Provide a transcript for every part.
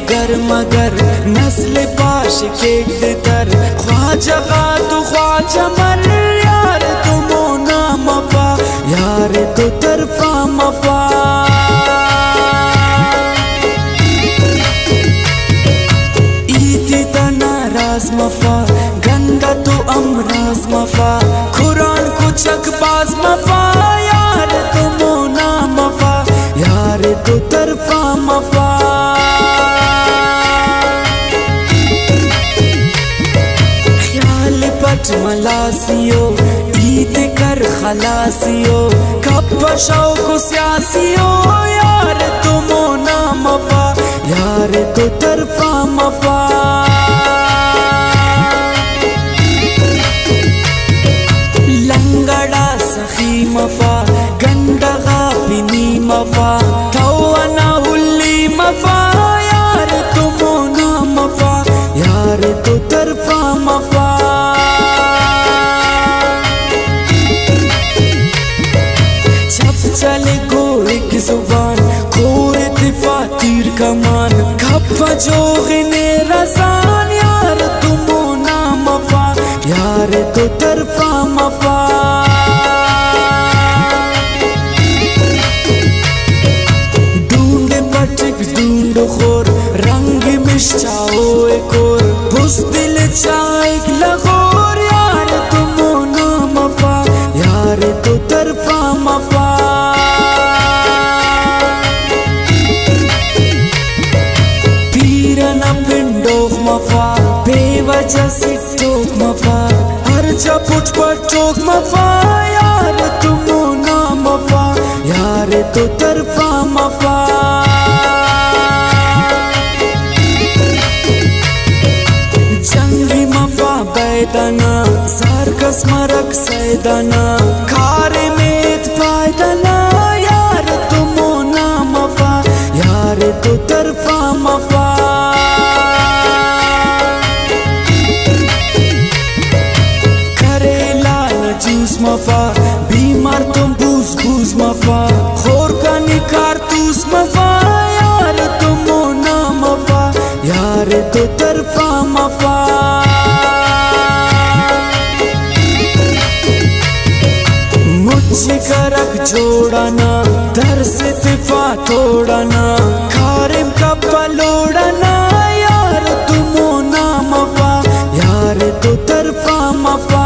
अगर मगर नस्ल पाश के दर ख्वाजा तो ख्वाजा मर यार तुम ना मफा यार तो तरफा मफा ईदी तना राज मफा गंदा तो अमराज मफा कुरान को चकबाज मफा यार तुम ना मफा यार तो तरफा मफा ख्याल पट मलासियो ईद कर खलासियो कब शौक सियासियो यार तुम ना मफा यार तो तरफा मफा लंगड़ा सखी मफा गंदगा बिनी मफा तौना हुल्ली मफा यार तुम ना मफा यार तो तरफा मफा जब चले को एक जुबान खोर दिफा तीर कमान खप्पा जोगने रसान यार तुम ना मफा यार तो तरफा मफा ढूंढे पटक ढूंढ खोर रंग मिशाओ एक और बुज़दिल चाइक लगोर यार तुम ना मफा यार तो तरफा मफा पीरना पिंडोक मफा बेवजह से टोक मफा हर जब उठ पर टोक मफा यार तुम ना मफा यार तो तरफा मफा जंगी मफा बैदना सरकस मरक सैदना खारे में फायदना यार तुम ना मफा यार तो तरफा मफा जूस मफा बीमार तुम बूस बूस मफा खोर का निकार तूस मफा यार तुम ना मफा यार तो तरफा मफा मुझे करक जोड़ना दर से तिफा तोड़ना खारिम का पलोड़ना यार तुम ना मफा यार तो तरफा मफा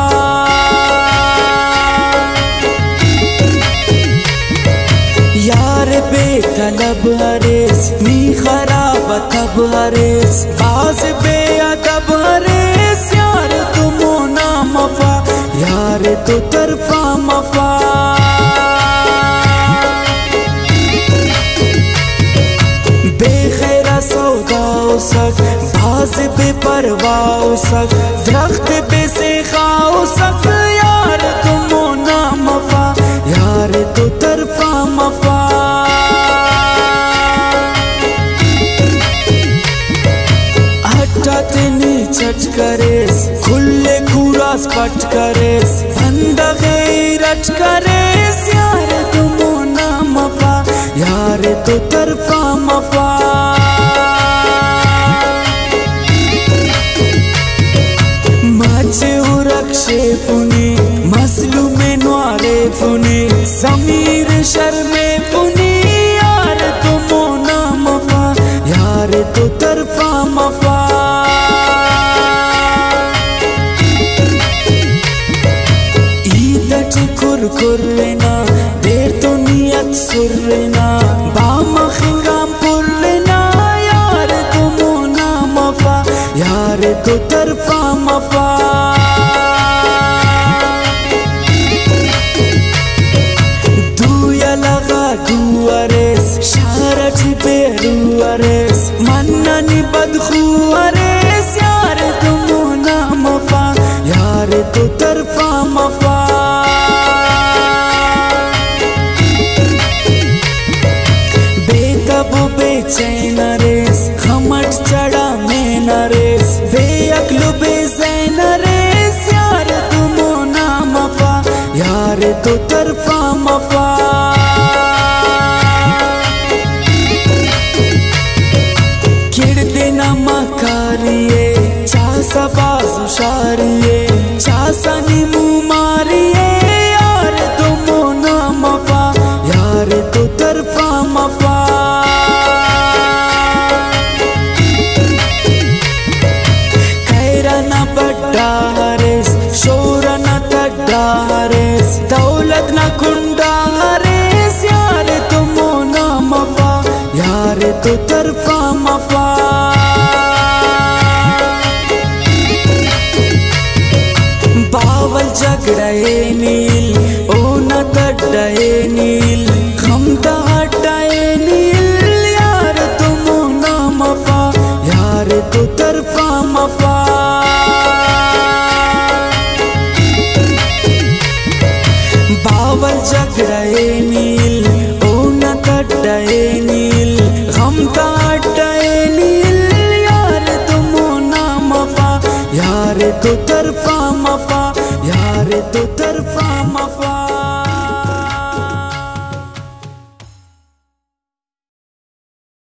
यार बेतलब हरेस नी खराब तब हरेस बाज बेअदब हरेस यार तुम ना मफा यार तो तरफा मफा बेखैरा सौदाओ सक बाज बेपरवाओ सक दरख्त पे से खाओ सक यार तुम ना मफा यार तो तरफा मफा चट करेस खुले खुरास पट करेस बंदा गैरत करेस यार तुम ना मफा यार तो तरफा मफा मचे उरक्षे पुनी मसलू में नवारे पुनी समीर शर्मे पुनी यार तुम ना मफा यार तो तरफा मफा कुर्रेना देर तो नियत सुर्रेना बामा खिंगाम पुर्रेना यार तुम ना मफा यार तो तरफा मफा दूया लगा दुआरेस शारठ बेरुआरेस मन्ननी बदखुआरेस यार तुम ना मफा यार तो तरफा मफा बेचैन रेस खमट चढ़ा में न रेस बेअक्ल बेज़ैन रेस यार तुम ना मफा यार तो तरफा मफा किड़ तरफा मफा। बावल झगड़े नील ओ न तड़े नील हम तड़े नील यार तुम ना मफा यार तो तरफा मफा। बावल झगड़े नील ओ न तड़े नील हम तड़े नील यार तुम ना मफा यार तो तरफा मफा यार तो तरफा।